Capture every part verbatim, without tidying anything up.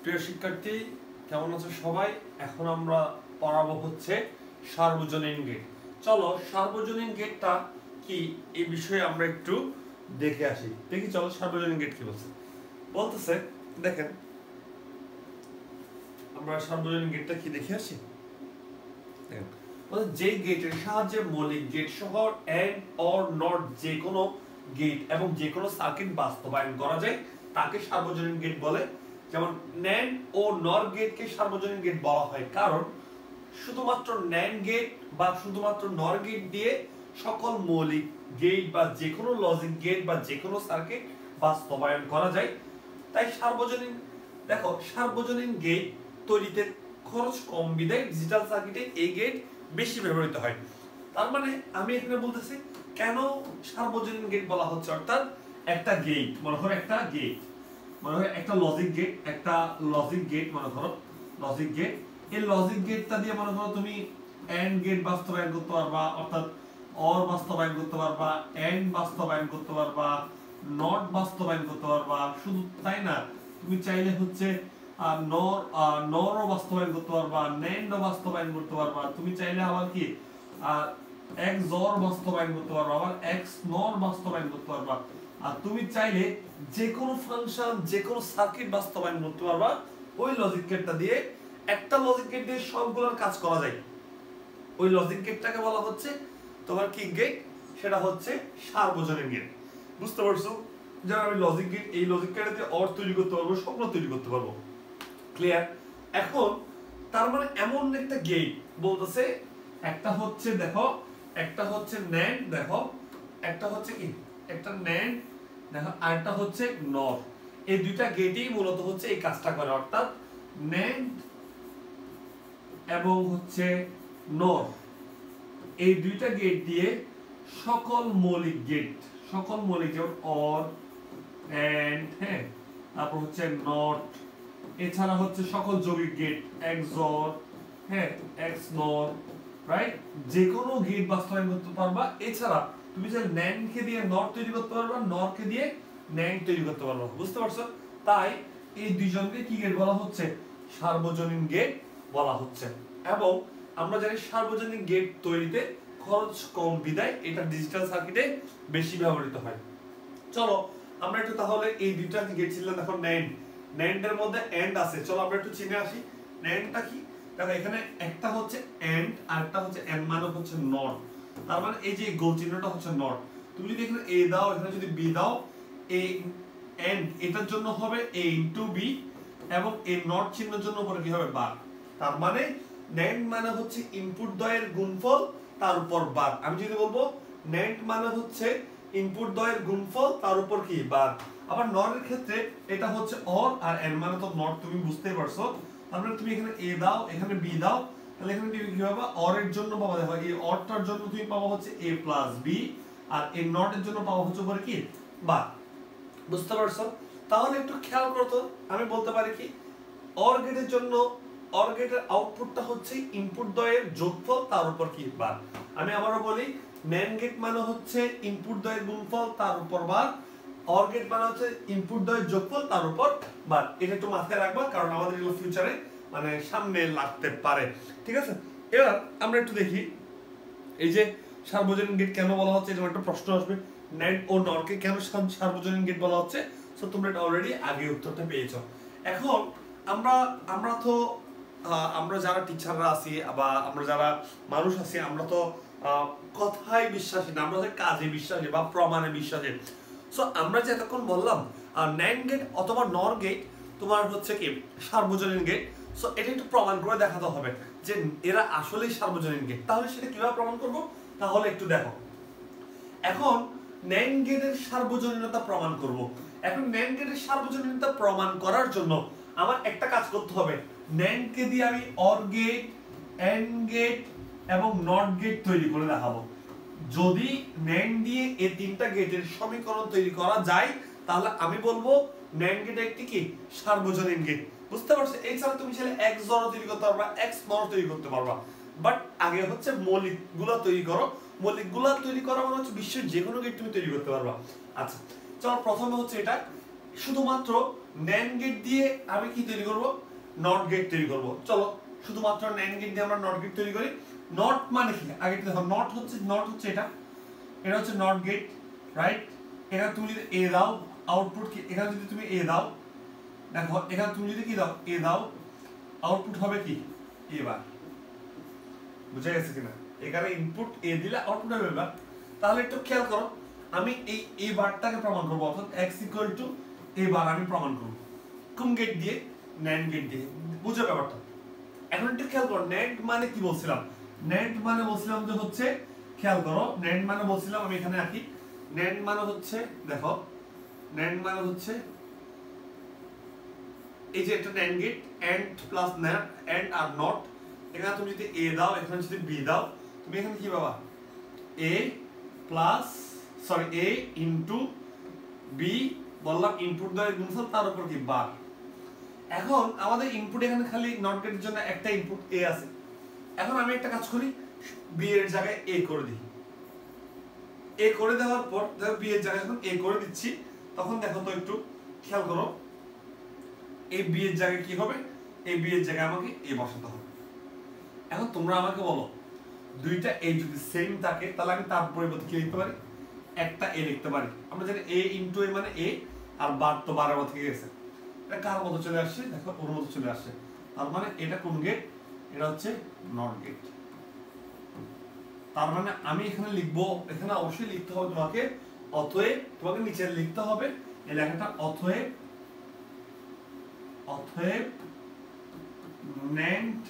প্রিয় শিক্ষার্থী, কেমন আছো সবাই? এখন আমরা পড়াবো হচ্ছে সার্বজনীন গেট। চলো সার্বজনীন গেটটা কি এই বিষয়ে আমরা একটু দেখে আসি। দেখি চলো সার্বজনীন গেট কি বলছে। বলতেছে দেখেন, আমরা সার্বজনীন গেটটা কি দেখে আসি। দেখেন যে গেটের সাহায্যে মৌলিক গেট সহ এন্ড অর নট যে কোনো গেট এবং যে কোনো সার্কিট বাস্তবায়ন করা যায় তাকে সার্বজনীন গেট বলে। যেমন ন্যান্ড ও নর গেটকে সার্বজনীন গেট বলা হয়, কারণ শুধুমাত্র ন্যান্ড গেট বা শুধুমাত্র নর গেট দিয়ে সকল মৌলিক গেট বা যে কোনো লজিক গেট বা যে কোনো সার্কিট বাস্তবায়ন করা যায়। তাই সার্বজনীন দেখো সার্বজনীন গেট তৈরিতে খরচ কম বিধায় ডিজিটাল সার্কিটে এই গেট বেশি ব্যবহৃত হয়। তার মানে আমি এখানে বলতেছি কেন সার্বজনীন গেট বলা হচ্ছে, অর্থাৎ একটা গেট মনে করো, একটা গেট মনে করো একটা লজিক গেট, একটা লজিক গেট মনে করো লজিক গেট এই লজিক গেটটা দিয়ে মনে করো তুমি এন্ড গেট বাস্তবায়ন করতে পারবা, অর্থাৎ অর বাস্তবায়ন করতে পারবা, এন্ড বাস্তবায়ন করতে পারবা, নট বাস্তবায়ন করতে পারবা। শুধু তাই না, তুমি চাইলে হচ্ছে নর নরও বাস্তবায়ন করতে পারবা, ন্যান্ডও বাস্তবায়ন করতে পারবা। তুমি চাইলে আবার কি এক্স অর বাস্তবায়ন করতে পারবা, আবার এক্স নর বাস্তবায়ন করতে পারবা। আর তুমি চাইলে যে কোনো ফাংশন যে কোনো সার্কিট বাস্তবায়ন করতে পারবা ওই লজিক গেটটা দিয়ে। একটা লজিক গেট দিয়ে সবগুলোর কাজ করা যায়। ওই লজিক গেটটাকে বলা হচ্ছে তোমার কি গেট, সেটা হচ্ছে সার্বজনীন গেট। বুঝতে পারছো? যেমন আমি লজিক গেট, এই লজিক গেটে দিয়ে অর তৈরি করতে পারবো, সবগুলো তৈরি করতে পারবো। ক্লিয়ার? এখন তার মানে এমন একটা গেট বলতেছে, একটা হচ্ছে দেখো একটা হচ্ছে ন্যান্ড, দেখো একটা হচ্ছে কি একটা ন্যান্ড দেখো, আরেকটা হচ্ছে নর। এই দুইটা গেটই মূলত হচ্ছে এই কাজটা করে, অর্থাৎ ন্যান্ড এবং হচ্ছে নর এই দুইটা গেট দিয়ে সকল মৌলিক গেট সকল মৌলিক যেমন অর, এন্ড, হ্যাঁ, তারপর হচ্ছে নট, এছাড়া হচ্ছে সকল যৌগিক গেট এক্স অর, হ্যাঁ, এক্স নর, রাইট, যে কোনো গেট বাস্তবায়ন করতে পারবা। এছাড়া তুমি যে ন্যান্ড কে দিয়ে নট তৈরি করতে পারবা, নর কে দিয়ে ন্যান্ড তৈরি করতে পারবা। বুঝতে পারছো? তাই এই দুইজনকে কি গেট বলা হচ্ছে? সার্বজনীন গেট বলা হচ্ছে। এবং আমরা জানি সার্বজনীন গেট তৈরিতে খরচ কম বিধায় এটা ডিজিটাল সার্কিটে বেশি ব্যবহৃত হয়। চলো আমরা একটু তাহলে এই দুইটা গেট ছিল, দেখো ন্যান্ড, ন্যান্ডের মধ্যে এন্ড আছে। চলো আমরা একটু চিনে আসি ন্যান্ডটা কি। দেখো এখানে একটা হচ্ছে এন্ড আর একটা হচ্ছে এন্ড মানে হচ্ছে নট। তার মানে এই যে গোল চিহ্নটা হচ্ছে নট। তুমি যদি এখানে এ দাও, এখানে যদি বি দাও, এই এন্ড এটার জন্য হবে এ ইনটু বি এবং এই নট চিহ্নের জন্য পরে কি হবে? বার। তার মানে ন্যান্ড মানে হচ্ছে ইনপুট দ্বয়ের গুণফল তার উপর বার। আমি যদি বলবো ন্যান্ড মানে হচ্ছে ইনপুট দ্বয়ের গুণফল তার উপর কি? বার। আবার নরের ক্ষেত্রে এটা হচ্ছে অর আর এন মানে তো নট, তুমি বুঝতেই পারছো। তারপরে তুমি এখানে এ দাও, এখানে বি দাও, তাহলে এখানে তুমি কি পাবা? অর এর জন্য পাবা, দেখো এই অরটার জন্য তুমি পাবা হচ্ছে এ প্লাস বি, আর এই নট এর জন্য পাবা হচ্ছে পরে কি? বার। বুঝতে পারছো? তাহলে একটু খেয়াল করো তো, আমি বলতে পারি কি অর গেটের জন্য অর গেটের আউটপুটটা হচ্ছে ইনপুট দ্বয়ের যোগফল তার উপর কি? বার। আমি আবারো বলি, ন্যান্ড গেট মানে হচ্ছে ইনপুট দ্বয়ের গুণফল তার উপর বার, অর গেট মানে হচ্ছে ইনপুট দ্বয়ের যোগফল তার উপর বার। এটা একটু মাথায় রাখবা, কারণ আমাদের এগুলো ফিউচারে মানে সামনে লাগতে পারে। ঠিক আছে? এবার আমরা একটু দেখি এই যে সার্বজনীন গেট কেন বলা হচ্ছে, যেমন একটা প্রশ্ন আসবে, ন্যান্ড ও নরকে কেন সার্বজনীন গেট বলা হচ্ছে। সো তোমরা এটা অলরেডি আগে উত্তরটা পেয়েছো। এখন আমরা আমরা তো আমরা যারা টিচাররা আছি বা আমরা যারা মানুষ আছি, আমরা তো কথায় বিশ্বাসী না, আমরা কাজে বিশ্বাসী বা প্রমাণে বিশ্বাসী। সো আমরা যে এতক্ষণ বললাম ন্যান্ড গেট অথবা নর গেট তোমার হচ্ছে কি সার্বজনীন গেট, সো এটা একটু প্রমাণ করে দেখাতে হবে যে এরা আসলেই সার্বজনীন গেট। তাহলে সেটা কিভাবে প্রমাণ করব? তাহলে একটু দেখো, এখন ন্যান্ড গেটের সার্বজনীনতা প্রমাণ করব। এখন ন্যান্ড গেটের সার্বজনীনতা প্রমাণ করার জন্য আমার একটা কাজ করতে হবে, ন্যান্ড কে দিয়ে আমি অর গেট, এন্ড গেট এবং নট গেট তৈরি করে দেখাবো। যদি ন্যান্ড দিয়ে এই তিনটা গেটের সমীকরণ তৈরি করা যায় তাহলে আমি বলবো ন্যান্ড গেট একটি কি সার্বজনীন গেট। বুঝতে পারছো? এছাড়া তুমি চাইলে এক্স অর তৈরি করতে পারবা, এক্স নর তৈরি করতে পারবা, বাট আগে হচ্ছে মৌলিকগুলা তৈরি করো। মৌলিকগুলা তৈরি করা মানে হচ্ছে বিশ্বের যে কোনো গেট তুমি তৈরি করতে পারবা। আচ্ছা চলো প্রথমে হচ্ছে এটা শুধুমাত্র ন্যান্ড গেট দিয়ে আমি কি তৈরি করব, নট গেট তৈরি করব। চলো শুধুমাত্র ন্যান্ড গেট দিয়ে আমরা নট গেট তৈরি করি। নট মানে কি, আগে দেখো নট হচ্ছে, নট হচ্ছে এটা, এটা হচ্ছে নট গেট, রাইট? এখানে তুমি যদি এ দাও, আউটপুট কি, এখানে যদি তুমি এ দাও, দেখো এখানে তুমি যদি কি দাও, এ দাও, আউটপুট হবে কি, এ বার। বুঝা গেছে কিনা? এখানে ইনপুট এ দিলে আউটপুট হবে এবার। তাহলে একটু খেয়াল করো, আমি এই এই বারটাকে প্রমাণ করব, অর্থাৎ x equal to A bar আমি প্রমাণ করব কোন গেট দিয়ে, ন্যান্ড গেট দিয়ে। বুঝো ব্যাপারটা? এখন একটু খেয়াল করো, ন্যান্ড মানে কি বলছিলাম, ন্যান্ড মানে বলছিলাম যে হচ্ছে, খেয়াল করো ন্যান্ড মানে বলছিলাম, আমি এখানে আঁকি, ন্যান্ড মানে হচ্ছে, দেখো ন্যান্ড মানে হচ্ছে এই যে একটা NAND gate, AND plus NAND, AND আর নট। এখানে তুমি যদি এ দাও, এখানে যদি বি দাও, তুমি এখানে কি পাবা, A plus sorry A into B, বললাম ইনপুট দ্বারা গুণফল, তার উপর কি বার। এখন আমাদের ইনপুট এখানে খালি নট গেটের জন্য একটা ইনপুট এ আছে। এখন আমি একটা কাজ করি, বি এর জায়গায় এ করে দিই। এ করে দেওয়ার পর দেখো বি এর জায়গায় যখন এ করে দিচ্ছি, তখন দেখো তো একটু খেয়াল করো, এই বি এর জায়গায় কি হবে, এই বি এর জায়গায় আমাকে এ বসাতে হবে। এখন তোমরা আমাকে বলো, দুইটা এ যদি সেম থাকে তাহলে আমি তার পরিবর্তে কি লিখতে পারি, একটা এ লিখতে পারি। আমরা জানি এ ইনটু এ মানে এ, আর বার তো বারের মতো থেকে গেছে, এটা কার মতো চলে আসছে, দেখো ওর মতো চলে আসছে। তার মানে এটা কোন গেট, এটা হচ্ছে নট গেট। তার মানে আমি এখানে লিখবো, এখানে অবশ্যই লিখতে হবে তোমাকে অতএব, তোমাকে নিচে লিখতে হবে এই লেখাটা, অতএব অতএব ন্যান্ড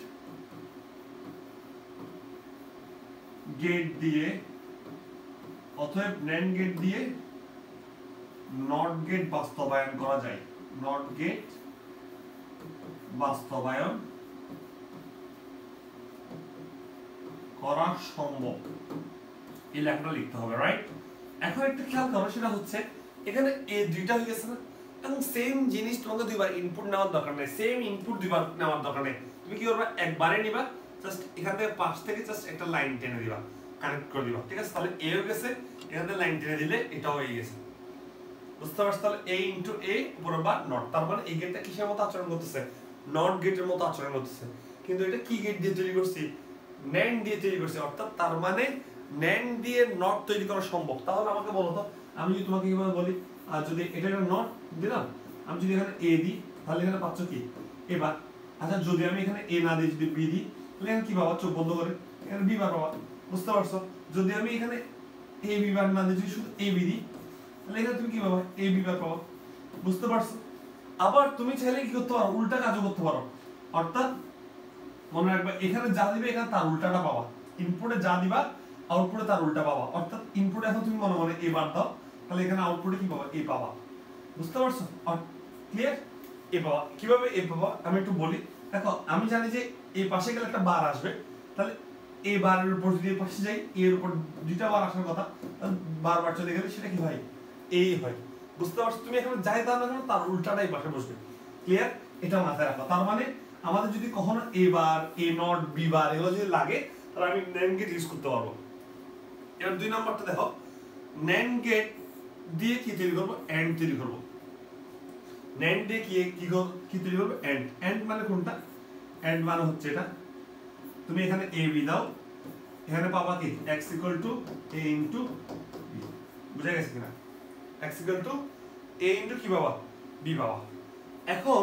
গেট দিয়ে, অতএব ন্যান্ড গেট দিয়ে নট গেট বাস্তবায়ন করা যায়, নট গেট বাস্তবায়ন করা সম্ভব, এই লেখাটা লিখতে হবে, রাইট? এখন একটু খেয়াল করো, সেটা হচ্ছে এখানে এ দুইটা হয়ে গেছে না, এবং সেম জিনিস তোমাকে দুইবার ইনপুট নেওয়ার দরকার নেই, সেম ইনপুট দুইবার নেওয়ার দরকার নেই। তুমি কি করবে, একবারে নিবা, জাস্ট এখান থেকে পাশ থেকে জাস্ট একটা লাইন টেনে দিবা, কানেক্ট করে দিবা, ঠিক আছে? তাহলে এ হয়ে গেছে, এখান থেকে লাইন টেনে দিলে এটাও হয়ে গেছে। বুঝতে পারছো? তাহলে এ ইনটু এ উপরে বার নট, তার মানে এই গেটটা কিসের মতো আচরণ করতেছে, নট গেটের মতো আচরণ করতেছে। কিন্তু এটা কি গেট দিয়ে তৈরি করছি, ন্যান্ড দিয়ে তৈরি করছি, অর্থাৎ তার মানে ন্যান্ড দিয়ে নট তৈরি করা সম্ভব। তাহলে আমাকে বলো তো, আমি যদি তোমাকে কিভাবে বলি, আর যদি এটা একটা নট দিলাম, আমি যদি এখানে এ দিই, তাহলে এখানে পাচ্ছ কি, এবার। আচ্ছা যদি আমি এখানে এ না দিই, যদি বি দিই, তাহলে এখানে কি পাবা, চোখ বন্ধ করে এখানে বি বার পাবা। বুঝতে পারছো? যদি আমি এখানে এ বি বার না দিই, শুধু এ বি দিই, তাহলে এখানে তুমি কি পাবা, এ বি বার পাবা। বুঝতে পারছো? আবার তুমি চাইলে কি করতে পারো, উল্টা কাজও করতে পারো, অর্থাৎ মনে রাখবে এখানে যা দিবে এখানে তার উল্টাটা পাবা, ইনপুটে যা দিবা আউটপুটে তার উল্টা পাবা। অর্থাৎ ইনপুটে এখন তুমি মনে মনে এ বার দাও, তাহলে এখানে আউটপুটে কি পাবা, এ পাবা। বুঝতে পারছো? ক্লিয়ার? এ পাবা। কিভাবে এ পাবা আমি একটু বলি। দেখো আমি জানি যে এই পাশে গেলে একটা বার আসবে, তাহলে এই বারের উপর যদি এই পাশে যাই, এর উপর দুইটা বার আসার কথা, তাহলে বারবার চলে গেলে সেটা কি হয়, এই হয়। বুঝতে পারছো? তুমি এখানে যাই দাও না কেন তার উল্টাটাই পাশে বসবে। ক্লিয়ার? এটা মাথায় রাখো। তার মানে আমাদের যদি কখনো এ বার, এ নট, বি বার এগুলো যদি লাগে, তাহলে আমি ন্যান্ড গেট ইউজ করতে পারবো। এবার দুই নাম্বারটা দেখো, ন্যান্ড গেট দিয়ে কি তৈরি করবো, এন্ড তৈরি করবো। ন্যান্ড দিয়ে কি কি কি তৈরি করবো, এন্ড। এন্ড মানে কোনটা, এন্ড মানে হচ্ছে এটা, তুমি এখানে এ বি দাও, এখানে পাবা কি x equal to a into b। বুঝা গেছে কিনা? x equal to a into কি পাবা, b পাবা। এখন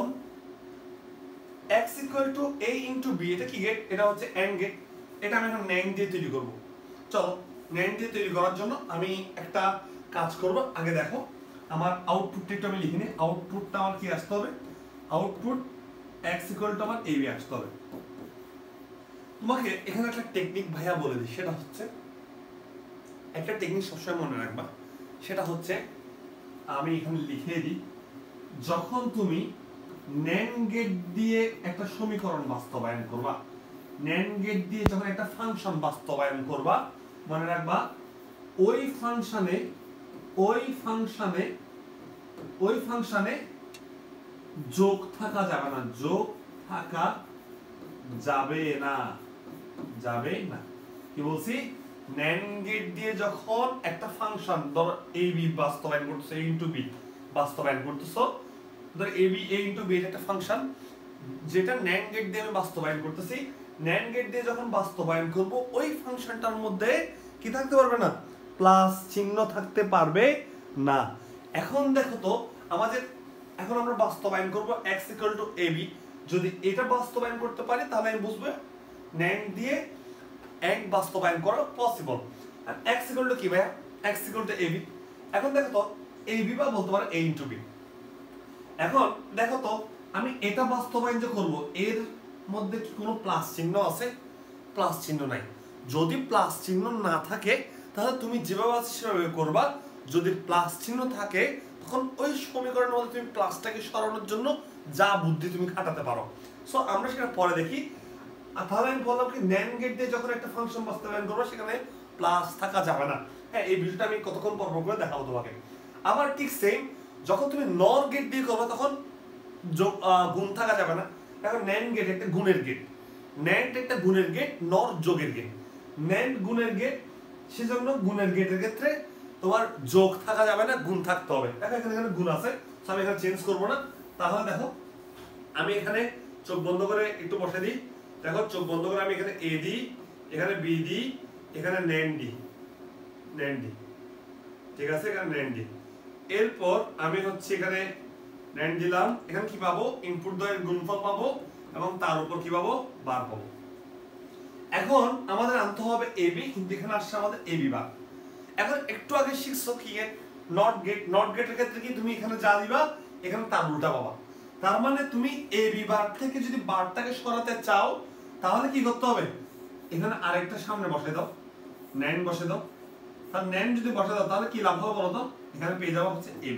x equal to a into b, এটা কি গেট, এটা হচ্ছে এন্ড গেট। এটা আমি এখন ন্যান্ড দিয়ে তৈরি করব। চলো ন্যান্ড দিয়ে তৈরি করার জন্য আমি একটা কাজ করব। আগে দেখো আমার আউটপুটটা একটু আমি লিখে নিই। আউটপুটটা আমার কি আসতে হবে, আউটপুট x ইকুয়াল টু আমার a b আসতে হবে। তোমাকে এখানে একটা টেকনিক ভাইয়া বলে দিই, সেটা হচ্ছে, একটা টেকনিক সবসময় মনে রাখবা, সেটা হচ্ছে আমি এখানে লিখে দিই, যখন তুমি ন্যান্ড গেট দিয়ে একটা সমীকরণ বাস্তবায়ন করবা, ন্যান্ড গেট দিয়ে যখন একটা ফাংশন বাস্তবায়ন করবা, মনে রাখবা ওই ফাংশনে ওই ফাংশনে ওই ফাংশনে যোগ থাকা যাবে না, যোগ থাকা যাবে না, যাবে না। কি বলছি, ন্যান্ড গেট দিয়ে যখন একটা ফাংশন ধরো a b বাস্তবায়ন করতেছো, a ইনটু b বাস্তবায়ন করতেছো, ধর ab a ইনটু b এটা একটা ফাংশন যেটা NAND গেট দিয়ে আমি বাস্তবায়ন করতেছি। NAND গেট দিয়ে যখন বাস্তবায়ন করব ওই ফাংশনটার মধ্যে কি থাকতে পারবে না, প্লাস চিহ্ন থাকতে পারবে না। এখন দেখো তো আমাদের এখন আমরা বাস্তবায়ন করব x ইকুয়াল টু ab। যদি এটা বাস্তবায়ন করতে পারি তাহলে আমি বুঝবো NAND দিয়ে এক বাস্তবায়ন করা পসিবল। আর x ইকুয়াল টু কি ভাই, x ইকুয়াল টু ab। এখন দেখো তো ab বা বলতে পারো a ইনটু b। এখন দেখো তো আমি এটা বাস্তবায়ন যে করব এর মধ্যে কি কোনো প্লাস চিহ্ন আছে? প্লাস চিহ্ন নাই। যদি প্লাস চিহ্ন না থাকে তাহলে তুমি যেভাবে আছে সেভাবে করবা। যদি প্লাস চিহ্ন থাকে তখন ওই সমীকরণের মধ্যে তুমি প্লাসটাকে সরানোর জন্য যা বুদ্ধি তুমি খাটাতে পারো। সো আমরা সেটা পরে দেখি। আর তাহলে আমি বললাম কি NAND গেট দিয়ে যখন একটা ফাংশন বাস্তবায়ন করবো সেখানে প্লাস থাকা যাবে না। হ্যাঁ, এই বিষয়টা আমি কতক্ষণ পর করে দেখাবো তোমাকে। আবার ঠিক সেম যখন তুমি নর গেট দিয়ে করবে তখন গুণ থাকা যাবে না। এখন NAND গেট একটা গুণের গেট, NAND একটা গুণের গেট, নর যোগের গেট। NAND গুণের গেট, সেজন্য গুণের গেটের ক্ষেত্রে তোমার যোগ থাকা যাবে না, গুণ থাকতে হবে। দেখো এখানে এখানে গুণ আছে, আমি এখানে চেঞ্জ করবো না। তাহলে দেখো আমি এখানে চোখ বন্ধ করে একটু বসে দিই। দেখো চোখ বন্ধ করে আমি এখানে a দিই, এখানে b দিই, এখানে NAND দিই, NAND দিই, ঠিক আছে, এখানে NAND দিই। এরপর আমি হচ্ছে এখানে NAND দিলাম, এখানে কি পাবো, ইনপুট দ্বয়ের গুণফল পাবো এবং তার উপর কি পাবো, বার পাবো। এখন আমাদের আনতে হবে ab, কিন্তু এখানে আসছে আমাদের ab বার। এখন একটু আগে শিখছো কি নট গেট, নট গেটের ক্ষেত্রে কি তুমি এখানে যা দিবা এখানে তার উল্টা পাবা। তার মানে তুমি ab বার থেকে যদি বারটাকে সরাতে চাও তাহলে কি করতে হবে, এখানে আরেকটা সামনে বসে দাও, NAND বসে দাও। তার NAND যদি বসে দাও তাহলে কি লাভ হবে বলো তো, এখানে পেয়ে যাবো হচ্ছে ab,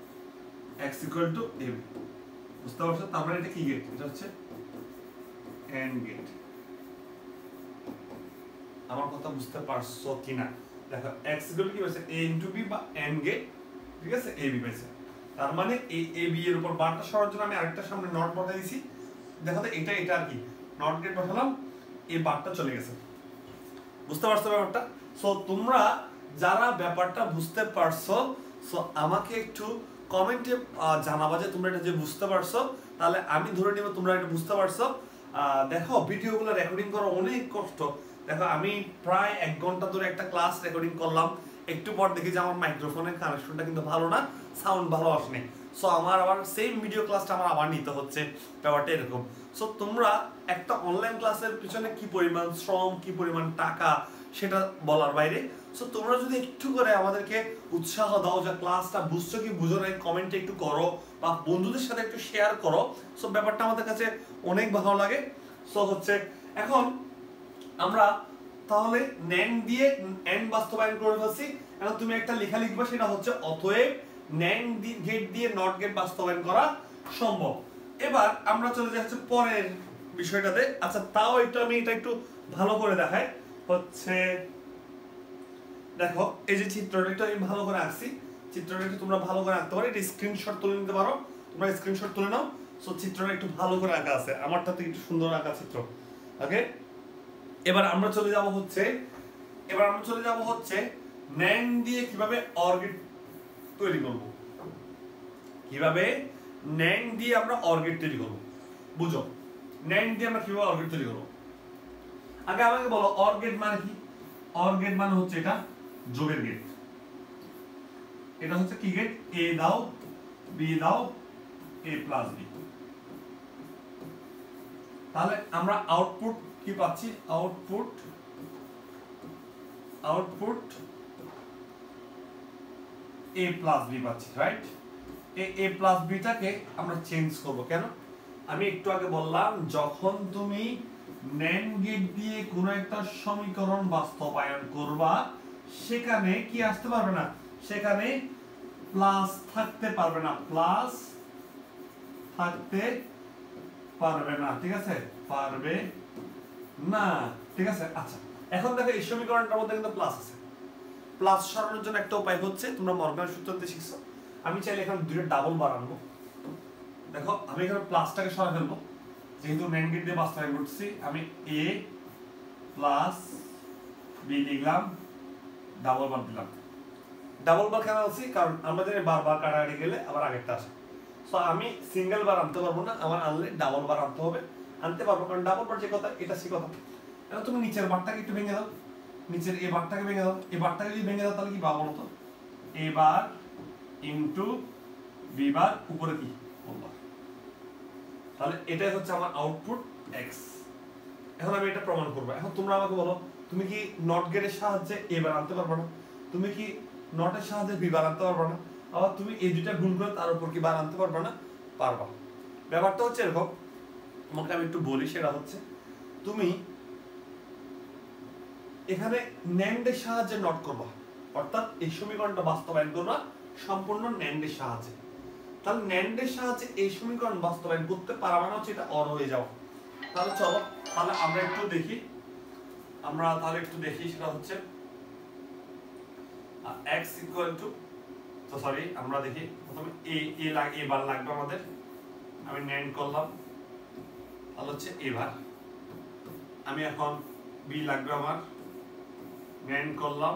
x equal to ab। বুঝতে পারছো? তার মানে এটা কি গেট, এটা হচ্ছে AND গেট। আমার কথা বুঝতে পারছো কিনা দেখো, x ইকুয়াল কি হচ্ছে a ইনটু b বা AND গেট, ঠিক আছে, ab পাইছে। তার মানে এই ab এর উপর বারটা সরার জন্য আমি আরেকটা সামনে নট বসাই দিয়েছি। দেখো তো এটা এটা আর কি নট গেট বসালাম, এই বারটা চলে গেছে। বুঝতে পারছো ব্যাপারটা? সো তোমরা যারা ব্যাপারটা বুঝতে পারছো সো আমাকে একটু কমেন্টে জানাবা যে তোমরা এটা যে বুঝতে পারছো, তাহলে আমি ধরে নিব তোমরা এটা বুঝতে পারছো। দেখো ভিডিওগুলো রেকর্ডিং করা অনেক কষ্ট। দেখো আমি প্রায় এক ঘন্টা ধরে একটা ক্লাস রেকর্ডিং করলাম, একটু পর দেখি যে আমার মাইক্রোফোনের কানেকশনটা কিন্তু ভালো না, সাউন্ড ভালো আসেনি। সো আমার আবার সেম ভিডিও ক্লাসটা আমার আবার নিতে হচ্ছে, ব্যাপারটা এরকম। সো তোমরা একটা অনলাইন ক্লাসের পিছনে কি পরিমাণ শ্রম, কি পরিমাণ টাকা সেটা বলার বাইরে। সো তোমরা যদি একটু করে আমাদেরকে উৎসাহ দাও যে ক্লাসটা বুঝছো কি বুঝো নাই, কমেন্টে একটু করো বা বন্ধুদের সাথে একটু শেয়ার করো। সো ব্যাপারটা আমাদের কাছে অনেক ভালো লাগে। সো হচ্ছে এখন আমরা তাহলে NAND দিয়ে AND বাস্তবায়ন করে ফেলছি। এখন তুমি একটা লেখা লিখবা, সেটা হচ্ছে অতএব NAND গেট দিয়ে নট গেট বাস্তবায়ন করা সম্ভব। এবার আমরা চলে যাই হচ্ছে পরের বিষয়টাতে। আচ্ছা তাও একটু আমি এটা একটু ভালো করে দেখাই। হচ্ছে দেখো এই যে চিত্রটা একটু আমি ভালো করে আঁকছি, চিত্রটা একটু তোমরা ভালো করে আঁকতে পারো, এটা স্ক্রিনশট তুলে নিতে পারো, তোমরা স্ক্রিনশট তুলে নাও। সো চিত্রটা একটু ভালো করে আঁকা আছে, আমারটা থেকে একটু সুন্দর আঁকা চিত্র। ওকে, এবার আমরা চলে যাব হচ্ছে এবার আমরা চলে যাব হচ্ছে NAND দিয়ে কিভাবে OR গেট তৈরি করব, কিভাবে NAND দিয়ে আমরা OR গেট তৈরি করব। বুঝো NAND দিয়ে আমরা কিভাবে OR গেট তৈরি করব। আগে আমাকে বলো OR গেট মানে কি? OR গেট মানে হচ্ছে এটা যোগের গেট। এটা হচ্ছে কি গেট, a দাও b দাও a প্লাস b। তাহলে আমরা আউটপুট কি পাচ্ছি, output output a plus b পাচ্ছি, রাইট। এই a প্লাস b টাকে আমরা চেঞ্জ করব কেন, আমি একটু আগে বললাম যখন তুমি NAND গেট দিয়ে কোনো একটা সমীকরণ বাস্তবায়ন করবা সেখানে কি আসতে পারবে না, সেখানে প্লাস থাকতে পারবে না, প্লাস থাকতে পারবে না, ঠিক আছে, পারবে না, ঠিক আছে। আচ্ছা এখন দেখো এই সমীকরণটার মধ্যে কিন্তু প্লাস আছে, প্লাস সরানোর জন্য একটা উপায় হচ্ছে তোমরা মর্গানের সূত্রতে শিখছো। আমি চাইলে এখানে দুইটা ডাবল বার আনবো। দেখো আমি এখানে প্লাসটাকে সরাই ফেলবো, যেহেতু NAND গেট দিয়ে বাস্তবায়ন করছি, আমি a প্লাস b লিখলাম, ডাবল বার দিলাম। ডাবল বার কেন বলছি, কারণ আমরা জানি বারবার কাটাকাটি গেলে আবার আগেরটা আসে। সো আমি সিঙ্গেল বার আনতে পারবো না, আমার আনলে ডাবল বার আনতে হবে, আনতে পারবো কারণ ডাবল বার যে কথা এটা সে কথা। এখন তুমি নিচের বারটাকে একটু ভেঙে দাও, নিচের এই বারটাকে ভেঙে দাও, এই বারটাকে যদি ভেঙে দাও তাহলে কি পাবো তো, এ বার ইন্টু বি বার উপরে কি বলবা, তাহলে এটাই হচ্ছে আমার আউটপুট এক্স। এখন আমি এটা প্রমাণ করবো। এখন তোমরা আমাকে বলো তুমি কি নট গেটের সাহায্যে এ বার আনতে পারবে না, তুমি কি নটের সাহায্যে বি বার আনতে পারবে না, আবার তুমি এই দুইটা গুণ করে তার উপর কি বার আনতে পারবে না, পারবা। ব্যাপারটা হচ্ছে এরকম, তোমাকে আমি একটু বলি, সেটা হচ্ছে তুমি এখানে ন্যান্ডের সাহায্যে নট করবা, অর্থাৎ এই সমীকরণটা বাস্তবায়ন করবা সম্পূর্ণ ন্যান্ডের সাহায্যে। তাহলে ন্যান্ডের সাহায্যে এই সমীকরণ বাস্তবায়ন করতে পারা মানে হচ্ছে এটা অর হয়ে যাওয়া। তাহলে চলো তাহলে আমরা একটু দেখি, আমরা তাহলে একটু দেখি সেটা হচ্ছে x ইকুয়াল টু, তো সরি আমরা দেখি প্রথমে a a লাগে, এবার লাগবে আমাদের, আমি ন্যান্ড করলাম, তাহলে হচ্ছে এবার আমি এখন b লাগবে আমার, ন্যান্ড করলাম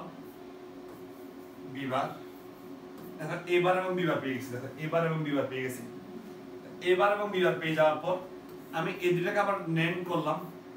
b বার, দেখো এবার এবং b বার পেয়ে গেছি, দেখো এবার এবং b বার পেয়ে গেছি। এবার এবং b বার পেয়ে যাওয়ার পর আমি এই দুটাকে আবার ন্যান্ড করলাম,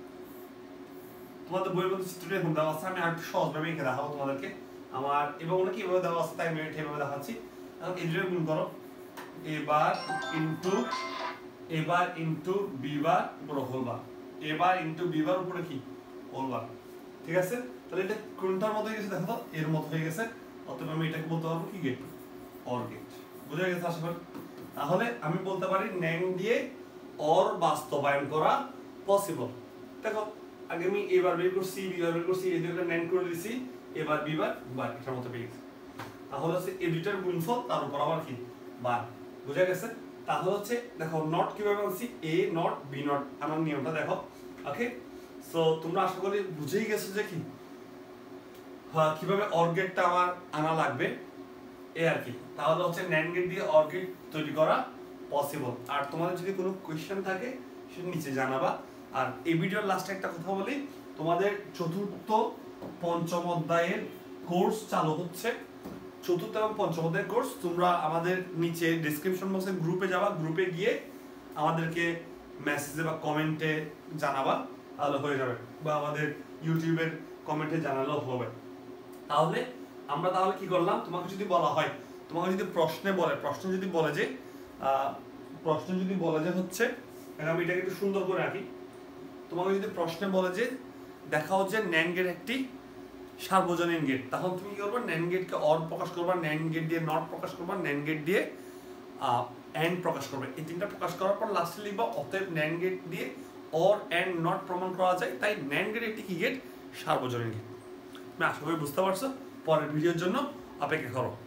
তোমাদের বইয়ের মধ্যে চিত্রটা এরকম দেওয়া আছে, আমি আরেকটু সহজভাবে এঁকে দেখাবো তোমাদেরকে। আমার এবং কি এভাবে দেওয়া আছে তাই আমি এভাবে দেখাচ্ছি। এখন এই দুটো গুণ করো, এবার ইনটু এবার ইনটু বি বার উপরে হোল বার, এবার ইনটু বি বার উপরে কি হোল বার, ঠিক আছে? তাহলে এটা কোনটার মতো হয়ে গেছে দেখো তো, এর মতো হয়ে গেছে, অতএব আমি এটাকে বলতে পারবো কি গেট, অর গেট। বুঝা গেছে আশা করি? তাহলে আমি বলতে পারি ন্যান্ড দিয়ে অর বাস্তবায়ন করা পসিবল। দেখো আগে আমি এবার বের করছি, বিবার বের করছি, এই দুটো ন্যান্ড করে দিছি, এবার বিবার বার এটার মতো পেয়ে গেছে। তাহলে হচ্ছে এই দুইটার গুণফল তার উপর আবার কি বার। বুঝা গেছে? তাহলে হচ্ছে দেখো নট কিভাবে আনছি, এ নট বি নট আমার নিয়মটা দেখো। ওকে, সো তোমরা আশা করি বুঝেই গেছো যে কি হ্যাঁ কিভাবে অর গেটটা আমার আনা লাগবে এই আর কি। তাহলে হচ্ছে ন্যান্ড গেট দিয়ে অর গেট তৈরি করা পসিবল। আর তোমাদের যদি কোনো কোয়েশ্চেন থাকে সেটা নিচে জানাবা। আর এই ভিডিওর লাস্টে একটা কথা বলি, তোমাদের চতুর্থ পঞ্চম অধ্যায়ের কোর্স চালু হচ্ছে, চতুর্থ এবং পঞ্চম অধ্যায়ের কোর্স। তোমরা আমাদের নিচে ডেসক্রিপশন বক্সে গ্রুপে যাবা, গ্রুপে গিয়ে আমাদেরকে মেসেজে বা কমেন্টে জানাবা, তাহলে হয়ে যাবে, বা আমাদের ইউটিউবের কমেন্টে জানালেও হবে। তাহলে আমরা তাহলে কি করলাম, তোমাকে যদি বলা হয়, তোমাকে যদি প্রশ্নে বলে, প্রশ্ন যদি বলে যে প্রশ্ন যদি বলে যে হচ্ছে, আমি এটাকে একটু সুন্দর করে রাখি, তোমাকে যদি প্রশ্নে বলে যে দেখাও যে ন্যান্ড গেট একটি সার্বজনীন গেট, তখন তুমি কি করবে, ন্যান্ড গেটকে অর প্রকাশ করবা, ন্যান্ড গেট দিয়ে নট প্রকাশ করবা, ন্যান্ড গেট দিয়ে এন্ড প্রকাশ করবে। এই তিনটা প্রকাশ করার পর লাস্টে লিখবা অতএব ন্যান্ড গেট দিয়ে অর এন্ড নট প্রমাণ করা যায়, তাই ন্যান্ড গেট একটি কি গেট, সার্বজনীন গেট। আমি আশা করি বুঝতে পারছো। পরের ভিডিওর জন্য অপেক্ষা করো।